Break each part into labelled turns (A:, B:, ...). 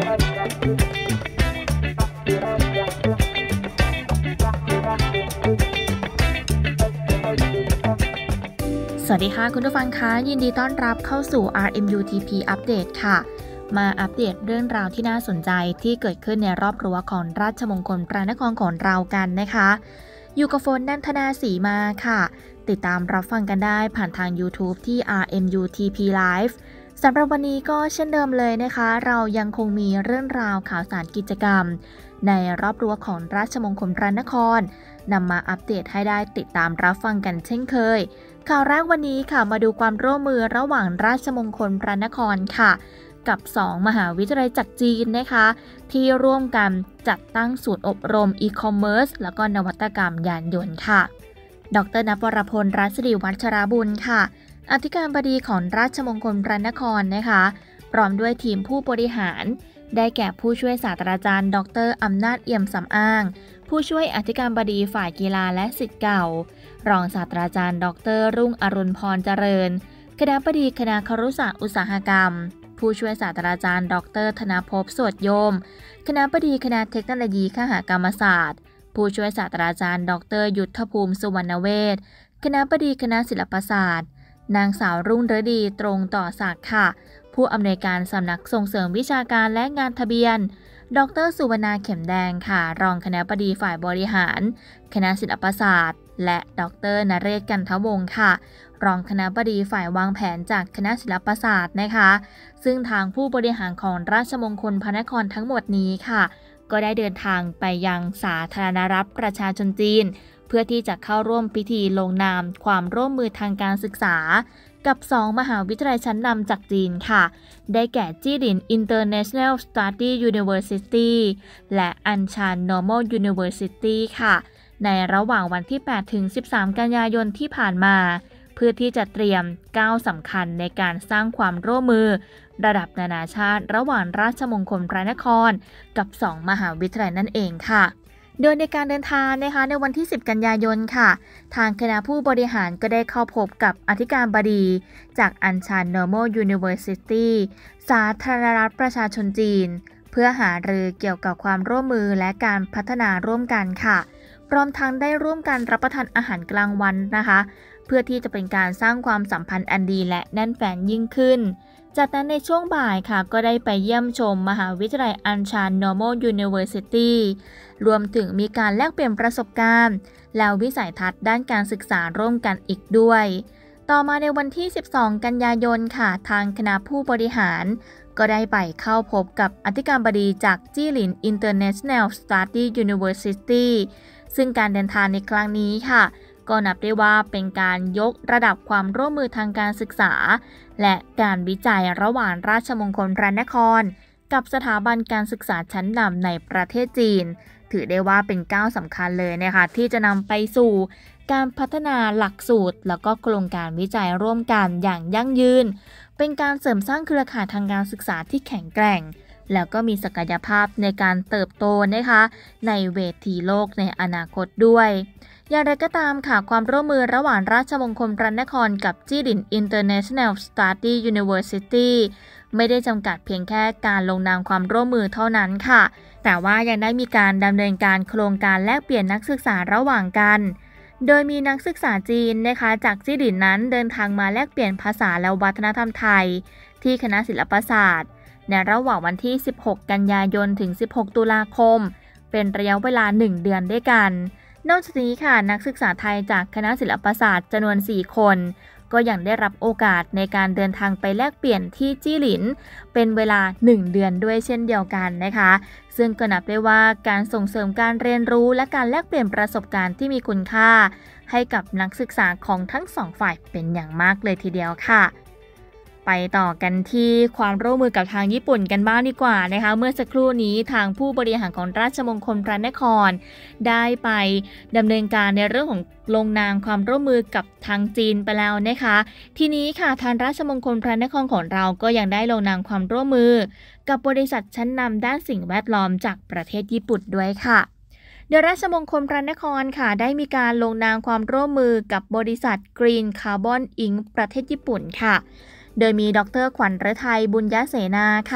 A: สวัสดีค่ะคุณผู้ฟังคะยินดีต้อนรับเข้าสู่ RMUTP อัปเดตค่ะมาอัปเดตเรื่องราวที่น่าสนใจที่เกิดขึ้นในรอบรั้วของราชมงคลพระนครของเรากันนะคะอยู่กับฝนนันทนาศรีมาค่ะติดตามรับฟังกันได้ผ่านทาง YouTube ที่ RMUTP Live สำหรับวันนี้ก็เช่นเดิมเลยนะคะเรายังคงมีเรื่องราวข่าวสารกิจกรรมในรอบรั้วของราชมงคลพระนครนำมาอัปเดตให้ได้ติดตามรับฟังกันเช่นเคยข่าวแรกวันนี้ค่ะมาดูความร่วมมือระหว่างราชมงคลพระนครค่ะกับ2มหาวิทยาลัยจากจีนนะคะที่ร่วมกันจัดตั้งศูนย์อบรมอีคอมเมิร์ซแล้วก็นวัตกรรมยานยนต์ค่ะดร.ณ วรพล รัศรีวัชรบุญค่ะอธิการบดีของราชมงคลพระนครนะคะพร้อมด้วยทีมผู้บริหารได้แก่ผู้ช่วยศาสตราจารย์ดร.อำนาจเอี่ยมสำอางผู้ช่วยอธิการบดีฝ่ายกีฬาและศิษย์เก่ารองศาสตราจารย์ดร.รุ่งอรุณพรเจริญคณบดีคณะครุศาสตร์อุตสาหกรรมผู้ช่วยศาสตราจารย์ดร.ธนภพสวดโยมคณบดีคณะเทคโนโลยีคหกรรมศาสตร์ผู้ช่วยศาสตราจารย์ดร.ยุทธภูมิสุวรรณเวชคณบดีคณะศิลปศาสตร์นางสาวรุ่งฤดีตรงต่อศักดิ์ค่ะผู้อำนวยการสำนักส่งเสริมวิชาการและงานทะเบียนดร.สุวรรณาเข็มแดงค่ะรองคณบดีฝ่ายบริหารคณะศิลปศาสตร์และดร.นเรศกันทวงศ์ค่ะรองคณบดีฝ่ายวางแผนจากคณะศิลปศาสตร์นะคะซึ่งทางผู้บริหารของราชมงคลพระนครทั้งหมดนี้ค่ะก็ได้เดินทางไปยังสาธารณรัฐประชาชนจีนเพื่อที่จะเข้าร่วมพิธีลงนามความร่วมมือทางการศึกษากับ2มหาวิทยาลัยชั้นนำจากจีนค่ะได้แก่จี้หลิน International Study University และอัญชัน Normal University ค่ะในระหว่างวันที่ 8-13 กันยายนที่ผ่านมาเพื่อที่จะเตรียมก้าวสำคัญในการสร้างความร่วมมือระดับนานาชาติระหว่างราชมงคลพระนครกับ2มหาวิทยาลัยนั่นเองค่ะโดยในการเดินทางนะคะในวันที่ 10 กันยายนค่ะทางคณะผู้บริหารก็ได้เข้าพบกับอธิการบดีจากอัญชัน Normal University สาธารณรัฐประชาชนจีนเพื่อหารือเกี่ยวกับความร่วมมือและการพัฒนาร่วมกันค่ะพร้อมทั้งได้ร่วมกันรับประทานอาหารกลางวันนะคะเพื่อที่จะเป็นการสร้างความสัมพันธ์อันดีและแน่นแฟ้นยิ่งขึ้นจากนั้นในช่วงบ่ายค่ะก็ได้ไปเยี่ยมชมมหาวิทยาลัยอัญชัน Normal University รวมถึงมีการแลกเปลี่ยนประสบการณ์แล้ววิสัยทัศน์ด้านการศึกษาร่วมกันอีกด้วยต่อมาในวันที่ 12 กันยายนค่ะทางคณะผู้บริหารก็ได้ไปเข้าพบกับอธิการบดีจากจี้หลิน International Study University ซึ่งการเดินทางในครั้งนี้ค่ะก็นับได้ว่าเป็นการยกระดับความร่วมมือทางการศึกษาและการวิจัยระหว่างราชมงคลพระนครกับสถาบันการศึกษาชั้นนำในประเทศจีนถือได้ว่าเป็นก้าวสำคัญเลยนะคะที่จะนำไปสู่การพัฒนาหลักสูตรแล้วก็โครงการวิจัยร่วมกันอย่างยั่งยืนเป็นการเสริมสร้างเครือข่ายทางการศึกษาที่แข็งแกร่งแล้วก็มีศักยภาพในการเติบโตนะคะในเวทีโลกในอนาคตด้วยอย่างไรก็ตามค่ะความร่วมมือระหว่างราชมงคลพระนครกับจี้หลิน International Study University ไม่ได้จำกัดเพียงแค่การลงนามความร่วมมือเท่านั้นค่ะแต่ว่ายังได้มีการดำเนินการโครงการแลกเปลี่ยนนักศึกษาระหว่างกันโดยมีนักศึกษาจีนนะคะจากจี้หลินนั้นเดินทางมาแลกเปลี่ยนภาษาและวัฒนธรรมไทยที่คณะศิลปศาสตร์ในระหว่างวันที่ 16 กันยายนถึง 16 ตุลาคมเป็นระยะเวลา 1 เดือนด้วยกันนอกจากนี้ค่ะนักศึกษาไทยจากคณะศิลปศาสตร์จำนวน 4 คนก็ยังได้รับโอกาสในการเดินทางไปแลกเปลี่ยนที่จี้หลินเป็นเวลา 1 เดือนด้วยเช่นเดียวกันนะคะซึ่งก็นับได้ว่าการส่งเสริมการเรียนรู้และการแลกเปลี่ยนประสบการณ์ที่มีคุณค่าให้กับนักศึกษาของทั้ง2ฝ่ายเป็นอย่างมากเลยทีเดียวค่ะไปต่อกันที่ความร่วมมือกับทางญี่ปุ่นกันบ้างดีกว่านะคะเมื่อสักครู่นี้ทางผู้บริหารของราชมงคลพระนครได้ไปดำเนินการในเรื่องของลงนามความร่วมมือกับทางจีนไปแล้วนะคะทีนี้ค่ะทางราชมงคลพระนครของเราก็ยังได้ลงนามความร่วมมือกับบริษัทชั้นนำด้านสิ่งแวดล้อมจากประเทศญี่ปุ่นด้วยค่ะโดยราชมงคลพระนครค่ะได้มีการลงนามความร่วมมือกับบริษัท Green Carbon Inc. ประเทศญี่ปุ่นค่ะโดยมีดร.ขวัญฤทัยบุญยเสนาค่ะ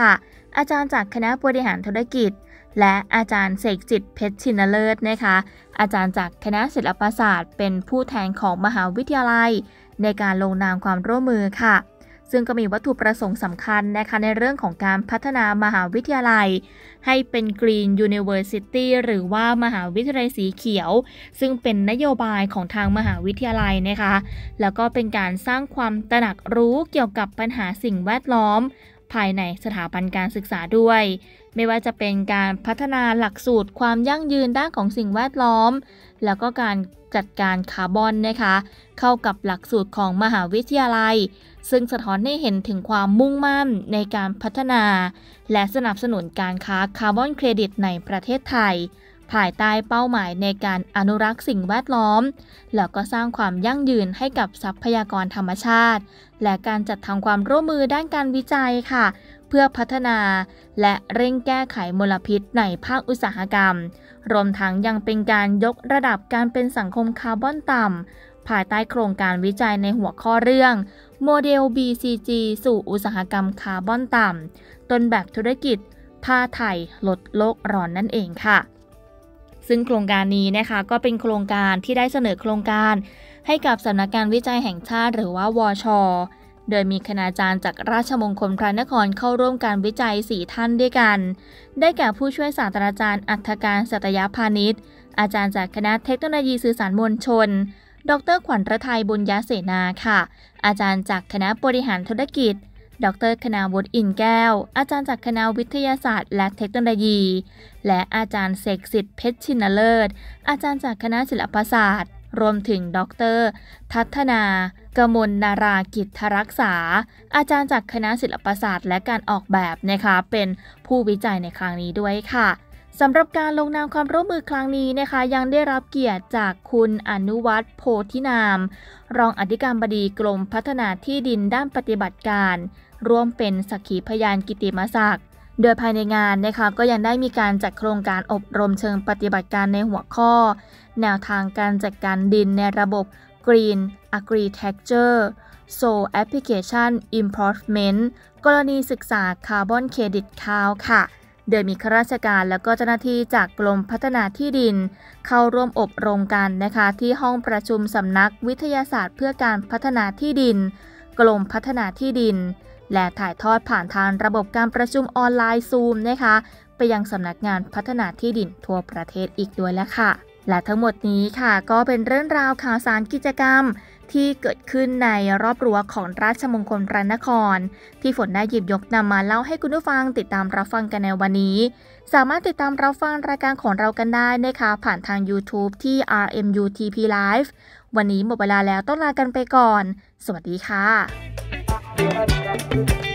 A: อาจารย์จากคณะบริหารธุรกิจและอาจารย์เสกจิตเพชรชินเลิศนะคะอาจารย์จากคณะศิลปศาสตร์เป็นผู้แทนของมหาวิทยาลัยในการลงนามความร่วมมือค่ะซึ่งก็มีวัตถุประสงค์สำคัญนะคะในเรื่องของการพัฒนามหาวิทยาลัยให้เป็น Green University หรือว่ามหาวิทยาลัยสีเขียวซึ่งเป็นนโยบายของทางมหาวิทยาลัยนะคะแล้วก็เป็นการสร้างความตระหนักรู้เกี่ยวกับปัญหาสิ่งแวดล้อมภายในสถาบันการศึกษาด้วยไม่ว่าจะเป็นการพัฒนาหลักสูตรความยั่งยืนด้านของสิ่งแวดล้อมแล้วก็การจัดการคาร์บอนนะคะเข้ากับหลักสูตรของมหาวิทยาลัยซึ่งสะท้อนให้เห็นถึงความมุ่งมั่นในการพัฒนาและสนับสนุนการค้าคาร์บอนเครดิตในประเทศไทยภายใต้เป้าหมายในการอนุรักษ์สิ่งแวดล้อมแล้วก็สร้างความยั่งยืนให้กับทรัพยากรธรรมชาติและการจัดทำความร่วมมือด้านการวิจัยค่ะเพื่อพัฒนาและเร่งแก้ไขมลพิษในภาคอุตสาหกรรมรวมทั้งยังเป็นการยกระดับการเป็นสังคมคาร์บอนต่ำภายใต้โครงการวิจัยในหัวข้อเรื่องโมเดล BCG สู่อุตสาหกรรมคาร์บอนต่ำต้นแบบธุรกิจผ้าไทยลดโลกร้อนนั่นเองค่ะซึ่งโครงการนี้นะคะก็เป็นโครงการที่ได้เสนอโครงการให้กับสำนักงานวิจัยแห่งชาติหรือว่าวช.โดยมีคณาจารย์จากราชมงคลพระนครเข้าร่วมการวิจัย4ท่านด้วยกันได้แก่ผู้ช่วยศาสตราจารย์อัฏฐการสัตยพานิชอาจารย์จากคณะเทคโนโลยีสื่อสารมวลชนดร.ขวัญฤทัยบุญยเสนาค่ะอาจารย์จากคณะบริหารธุรกิจดร.คณาวุฒิอินแก้วอาจารย์จากคณะวิทยาศาสตร์และเทคโนโลยีและอาจารย์เสกสิทธิ์เพชรชินเลิศอาจารย์จากคณะศิลปศาสตร์รวมถึงดร.ทัศนากมลนารากิจรักษาอาจารย์จากคณะศิลปศาสตร์และการออกแบบนะคะเป็นผู้วิจัยในครั้งนี้ด้วยค่ะสำหรับการลงนามความร่วมมือครั้งนี้นะคะยังได้รับเกียรติจากคุณอนุวัฒน์โพธินามรองอธิการบดีกรมพัฒนาที่ดินด้านปฏิบัติการร่วมเป็นสักขีพยานกิตติมศักดิ์โดยภายในงานนะคะก็ยังได้มีการจัดโครงการอบรมเชิงปฏิบัติการในหัวข้อแนวทางการจัดการดินในระบบ Green Agriculture Soil Application Improvement กรณีศึกษาคาร์บอนเครดิตข้าวค่ะโดยมีข้าราชการและก็เจ้าหน้าที่จากกรมพัฒนาที่ดินเข้าร่วมอบรมกันนะคะที่ห้องประชุมสำนักวิทยาศาสตร์เพื่อการพัฒนาที่ดินกรมพัฒนาที่ดินและถ่ายทอดผ่านทางระบบการประชุมออนไลน์ซูมนะคะไปยังสำนักงานพัฒนาที่ดินทั่วประเทศอีกด้วยแล้วค่ะและทั้งหมดนี้ค่ะก็เป็นเรื่องราวข่าวสารกิจกรรมที่เกิดขึ้นในรอบรั้วของราชมงคลพระนครที่ฝนได้หยิบยกนำมาเล่าให้คุณผู้ฟังติดตามรับฟังกันในวันนี้สามารถติดตามรับฟังรายการของเรากันได้นะคะผ่านทาง YouTube ที่ RMUTP Live วันนี้หมดเวลาแล้วต้องลากันไปก่อนสวัสดีค่ะ